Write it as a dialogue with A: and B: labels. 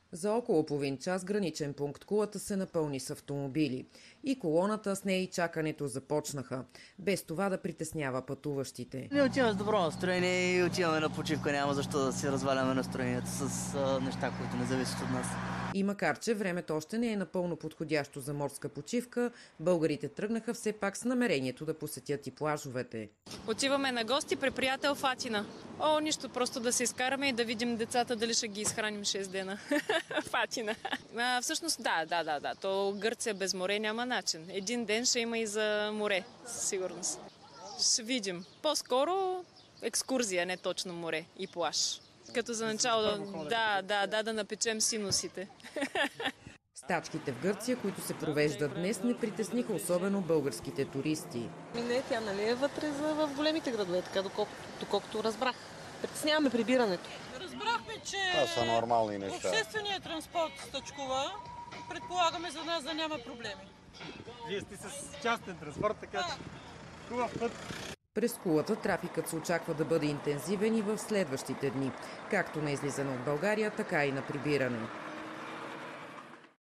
A: За около половин час граничен пункт Кулата се напълни с автомобили. И колоната, с нея и чакането започнаха, без това да притеснява пътуващите.
B: Ние отиваме с добро настроение и отиваме на почивка. Няма защо да си разваляме настроението с неща, които не зависят от нас.
A: И макар че времето още не е напълно подходящо за морска почивка, българите тръгнаха все пак с намерението да посетят и плажовете.
C: Отиваме на гости при приятел в Атина. Нищо, просто да се изкараме и да видим децата дали ще ги изхраним 6 дена в Атина. Всъщност да. То Гърция без море няма начин. Един ден ще има и за море, със сигурност. Ще видим. По-скоро екскурзия, не точно море и плаж. Като за начало да напечем синусите.
A: Стачките в Гърция, които се провеждат днес, не притесниха особено българските туристи.
D: Не, тя нали е вътре в големите градове, така доколкото разбрах. Притесняваме прибирането.
E: Разбрахме, че
F: това са нормални неща.
E: Общественият транспорт стачкува. Предполагаме за нас да няма проблеми.
G: Вие сте с частен транспорт, така че хубав път.
A: През Кулата трафикът се очаква да бъде интензивен и в следващите дни, както на излизане от България, така и на прибиране.